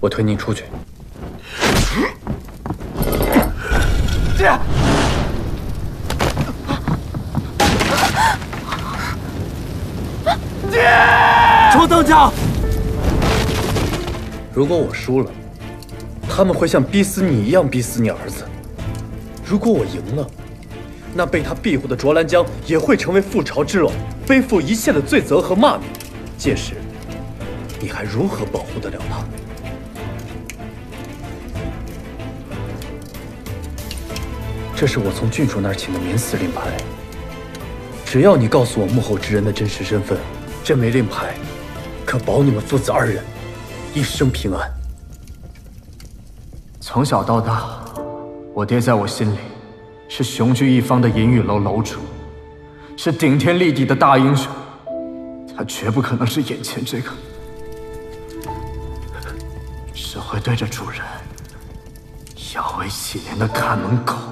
我推您出去。 爹！爹！ 卓当家， 如果我输了，他们会像逼死你一样逼死你儿子；如果我赢了，那被他庇护的卓兰江也会成为覆巢之卵，背负一切的罪责和骂名。届时，你还如何保护得了他？这是我从郡主那儿请的免死令牌。只要你告诉我幕后之人的真实身份，这枚令牌可保你们父子二人一生平安。 从小到大，我爹在我心里是雄踞一方的银玉楼楼主，是顶天立地的大英雄。他绝不可能是眼前这个只会对着主人摇尾乞怜的看门狗。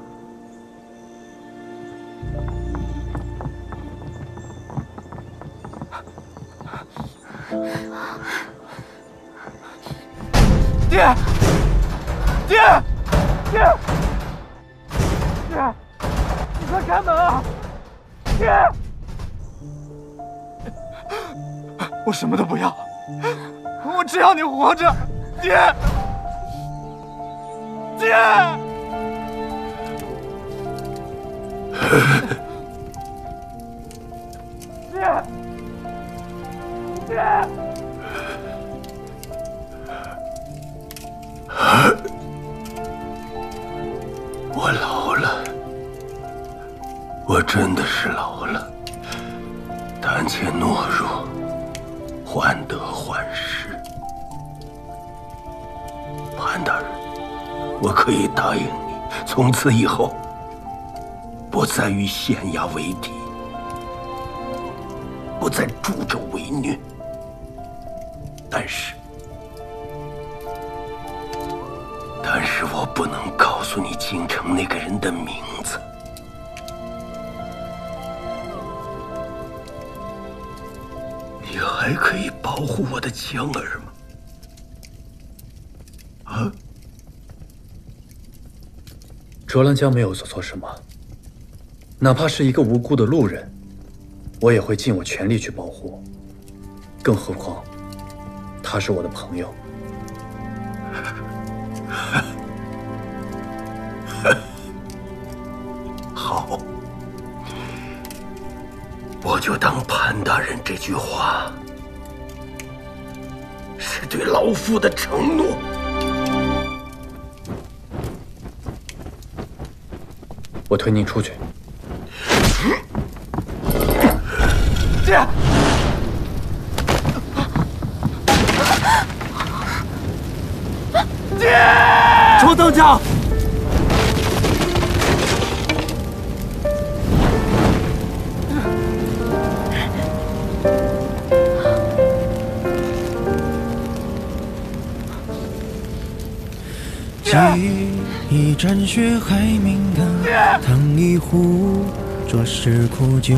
爹！爹！爹！爹！你快开门啊！爹！我什么都不要，我只要你活着，爹！爹！爹！爹！ 我老了，我真的是老了，胆怯懦弱，患得患失。潘大人，我可以答应你，从此以后不再与县衙为敌，不再助纣为虐。但是我不能告诉你京城那个人的名字。你还可以保护我的江儿吗？啊？ 卓兰江没有做错什么，哪怕是一个无辜的路人，我也会尽我全力去保护。更何况，他是我的朋友。 好，我就当潘大人这句话是对老夫的承诺。 我推您出去。 爹！爹！ 卓当家！ 一盏血海明灯，烫一壶浊世苦酒。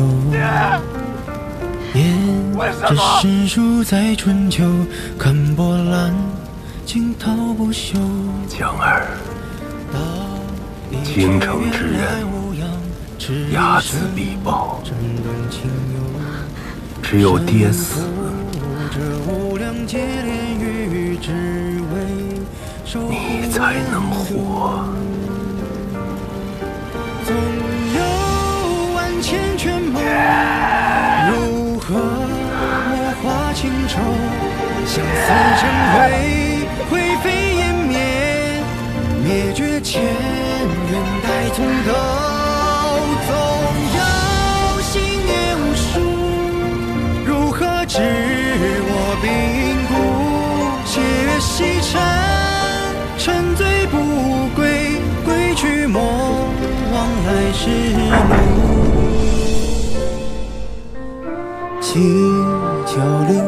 沿着诗书在春秋，看波澜，惊涛不休。 江儿，京城之人，睚眦必报，只有爹死，你才能活。 总有万千圈梦，如何墨画情愁？相思成灰，灰飞烟灭，灭绝前缘待从头。总有心念无数，如何知我病故？血月西沉，沉醉不归，归去莫忘来时路。七窍灵